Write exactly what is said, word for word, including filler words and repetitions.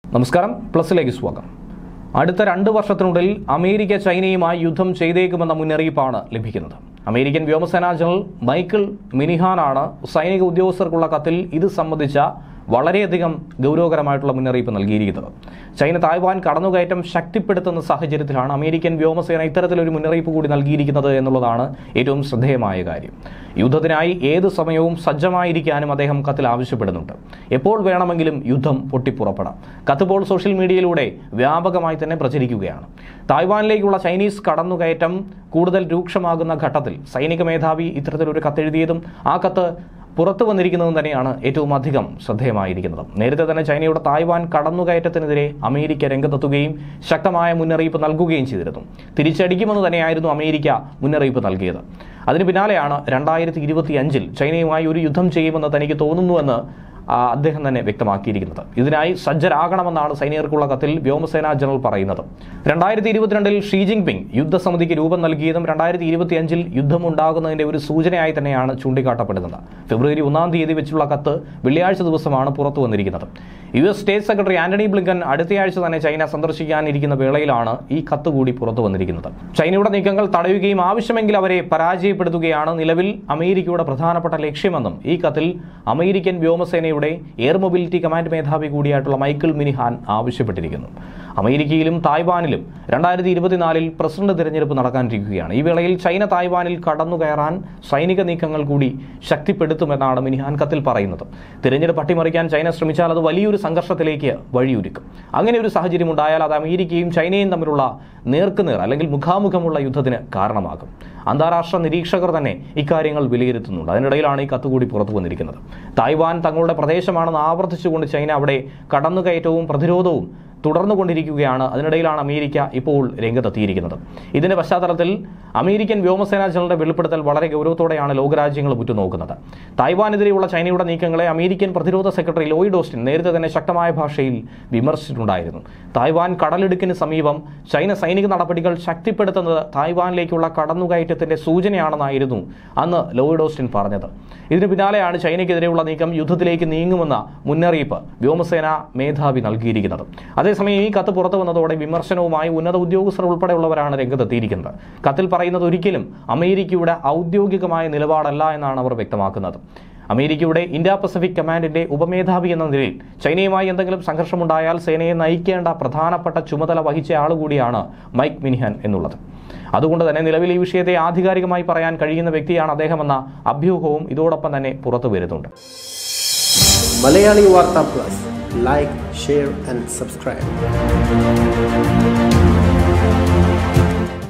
നമസ്കാരം, പ്ലസിലേക്ക് സ്വാഗതം. അടുത്ത രണ്ട് വർഷത്തിനുള്ളിൽ അമേരിക്ക ചൈനയുമായി യുദ്ധം ചെയ്തേക്കുമെന്ന മുന്നറിയിപ്പാണ് ലഭിക്കുന്നത്. അമേരിക്കൻ വ്യോമസേനാ ജനറൽ മൈക്കിൾ മിനിഹാനാണ് സൈനിക ഉദ്യോഗസ്ഥർക്കുള്ള കത്തിൽ ഇത് സംബന്ധിച്ച വളരെയധികം ഗൗരവകരമായിട്ടുള്ള മുന്നറിയിപ്പ് നൽകിയിരിക്കുന്നത്. ചൈന തായ്വാൻ കടന്നുകയറ്റം ശക്തിപ്പെടുത്തുന്ന സാഹചര്യത്തിലാണ് അമേരിക്കൻ വ്യോമസേന ഇത്തരത്തിലൊരു മുന്നറിയിപ്പ് കൂടി നൽകിയിരിക്കുന്നത് എന്നുള്ളതാണ് ഏറ്റവും ശ്രദ്ധേയമായ കാര്യം. യുദ്ധത്തിനായി ഏത് സമയവും സജ്ജമായിരിക്കാനും അദ്ദേഹം കത്തിൽ ആവശ്യപ്പെടുന്നുണ്ട്. എപ്പോൾ വേണമെങ്കിലും യുദ്ധം പൊട്ടിപ്പുറപ്പെടാം. കത്തിപ്പോൾ സോഷ്യൽ മീഡിയയിലൂടെ വ്യാപകമായി തന്നെ പ്രചരിക്കുകയാണ്. തായ്വാനിലേക്കുള്ള ചൈനീസ് കടന്നുകയറ്റം കൂടുതൽ രൂക്ഷമാകുന്ന ഘട്ടത്തിൽ സൈനിക മേധാവി ഇത്തരത്തിലൊരു കത്തെഴുതിയതും ആ കത്ത് പുറത്തു വന്നിരിക്കുന്നതും തന്നെയാണ് ഏറ്റവും അധികം ശ്രദ്ധേയമായിരിക്കുന്നത്. നേരത്തെ തന്നെ ചൈനയുടെ തായ്വാൻ കടന്നുകയറ്റത്തിനെതിരെ അമേരിക്ക രംഗത്തെത്തുകയും ശക്തമായ മുന്നറിയിപ്പ് നൽകുകയും ചെയ്തിരുന്നു. തിരിച്ചടിക്കുമെന്ന് തന്നെയായിരുന്നു അമേരിക്ക മുന്നറിയിപ്പ് നൽകിയത്. അതിന് പിന്നാലെയാണ് രണ്ടായിരത്തി ഇരുപത്തി അഞ്ചിൽ ചൈനയുമായി ഒരു യുദ്ധം ചെയ്യുമെന്ന് തനിക്ക് തോന്നുന്നുവെന്ന് അദ്ദേഹം തന്നെ വ്യക്തമാക്കിയിരിക്കുന്നത്. ഇതിനായി സജ്ജരാകണമെന്നാണ് സൈനികർക്കുള്ള കത്തിൽ വ്യോമസേനാ ജനറൽ പറയുന്നത്. രണ്ടായിരത്തി ഇരുപത്തിരണ്ടിൽ ഷീ ജിൻപിങ് യുദ്ധസമിതിക്ക് രൂപം നൽകിയതും രണ്ടായിരത്തി ഇരുപത്തി അഞ്ചിൽ യുദ്ധമുണ്ടാകുന്നതിന്റെ ഒരു സൂചനയായി തന്നെയാണ് ചൂണ്ടിക്കാട്ടപ്പെടുന്നത്. ഫെബ്രുവരി ഒന്നാം തീയതി വെച്ചുള്ള കത്ത് വെള്ളിയാഴ്ച ദിവസമാണ് പുറത്തു വന്നിരിക്കുന്നത്. U S state secretary Antony Blinken അടുത്തയാഴ്ച തന്നെ ചൈന സന്ദർശിക്കാനിരിക്കുന്ന വേളയിലാണ് ഈ കത്ത് കൂടി പുറത്തു വന്നിരിക്കുന്നത്. ചൈനയുടെ നീക്കങ്ങൾ തടയുകയും ആവശ്യമെങ്കിൽ അവരെ പരാജയപ്പെടുത്തുകയാണ് നിലവിൽ അമേരിക്കയുടെ പ്രധാനപ്പെട്ട ലക്ഷ്യമെന്നും ഈ കത്തിൽ അമേരിക്കൻ വ്യോമസേനയുടെ എയർ മൊബിലിറ്റി കമാൻഡ് മേധാവി കൂടിയായിട്ടുള്ള മൈക്കിൾ മിനിഹാൻ ആവശ്യപ്പെട്ടിരിക്കുന്നു. അമേരിക്കയിലും തായ്വാനിലും രണ്ടായിരത്തി ഇരുപത്തിനാലിൽ പ്രസിഡന്റ് തിരഞ്ഞെടുപ്പ് നടക്കാനിരിക്കുകയാണ്. ഈ വേളയിൽ ചൈന തായ്വാനിൽ കടന്നുകയറാൻ സൈനിക നീക്കങ്ങൾ കൂടി ശക്തിപ്പെടുത്തുമെന്നാണ് മിനിഹാൻ കത്തിൽ പറയുന്നത്. തിരഞ്ഞെടുപ്പ് അട്ടിമറിക്കാൻ ചൈന ശ്രമിച്ചാൽ അത് വലിയൊരു സംഘർഷത്തിലേക്ക് വഴിയൊരുക്കും. അങ്ങനെ ഒരു സാഹചര്യം ഉണ്ടായാൽ അത് അമേരിക്കയും ചൈനയും തമ്മിലുള്ള നേർക്കുനേർ അല്ലെങ്കിൽ മുഖാമുഖമുള്ള യുദ്ധത്തിന് കാരണമാകും. അന്താരാഷ്ട്ര നിരീക്ഷകർ തന്നെ ഇക്കാര്യങ്ങൾ വിലയിരുത്തുന്നുണ്ട്. അതിനിടയിലാണ് ഈ കത്തുകൂടി പുറത്തു വന്നിരിക്കുന്നത്. തായ്വാൻ തങ്ങളുടെ പ്രദേശമാണെന്ന് ആവർത്തിച്ചുകൊണ്ട് ചൈന അവിടെ കടന്നുകയറ്റവും പ്രതിരോധവും തുടർന്നുകൊണ്ടിരിക്കുകയാണ്. അതിനിടയിലാണ് അമേരിക്ക ഇപ്പോൾ രംഗത്തെത്തിയിരിക്കുന്നത്. ഇതിന്റെ പശ്ചാത്തലത്തിൽ അമേരിക്കൻ വ്യോമസേനാ ജനറലിന്റെ വെളിപ്പെടുത്തൽ വളരെ ഗൗരവത്തോടെയാണ് ലോകരാജ്യങ്ങൾ ഉറ്റുനോക്കുന്നത്. തായ്വാനെതിരെയുള്ള ചൈനയുടെ നീക്കങ്ങളെ അമേരിക്കൻ പ്രതിരോധ സെക്രട്ടറി ലോയിഡ് ഓസ്റ്റിൻ നേരത്തെ തന്നെ ശക്തമായ ഭാഷയിൽ വിമർശിച്ചിട്ടുണ്ടായിരുന്നു. തായ്വാൻ കടലിടുക്കിന് സമീപം ചൈന സൈനിക നടപടികൾ ശക്തിപ്പെടുത്തുന്നത് തായ്വാനിലേക്കുള്ള കടന്നുകയറ്റത്തിന്റെ സൂചനയാണെന്നായിരുന്നു അന്ന് ലോയിഡ് ഓസ്റ്റിൻ പറഞ്ഞത്. ഇതിന് പിന്നാലെയാണ് ചൈനയ്ക്കെതിരെയുള്ള നീക്കം യുദ്ധത്തിലേക്ക് നീങ്ങുമെന്ന മുന്നറിയിപ്പ് വ്യോമസേനാ മേധാവി നൽകിയിരിക്കുന്നത്. അതേസമയം ഈ കത്ത് പുറത്തു വന്നതോടെ വിമർശനവുമായി ഉന്നത ഉദ്യോഗസ്ഥർ ഉൾപ്പെടെയുള്ളവരാണ് രംഗത്തെത്തിയിരിക്കുന്നത്. കത്തിൽ പറയുന്നത് ഒരിക്കലും അമേരിക്കയുടെ ഔദ്യോഗികമായ നിലപാടല്ല എന്നാണ് അവർ വ്യക്തമാക്കുന്നത്. അമേരിക്കയുടെ ഇന്ത്യ പസഫിക് കമാൻഡിന്റെ ഉപമേധാവി എന്ന നിലയിൽ ചൈനയുമായി എന്തെങ്കിലും സംഘർഷമുണ്ടായാൽ സേനയെ നയിക്കേണ്ട പ്രധാനപ്പെട്ട ചുമതല വഹിച്ച ആളുകൂടിയാണ് മൈക്ക് മിനിഹാൻ എന്നുള്ളത്. അതുകൊണ്ട് തന്നെ നിലവിൽ ഈ വിഷയത്തെ ആധികാരികമായി പറയാൻ കഴിയുന്ന വ്യക്തിയാണ് അദ്ദേഹമെന്ന അഭ്യൂഹവും ഇതോടൊപ്പം തന്നെ പുറത്തു വരുന്നുണ്ട്. മലയാളി വാർത്താ plus, like, share and subscribe.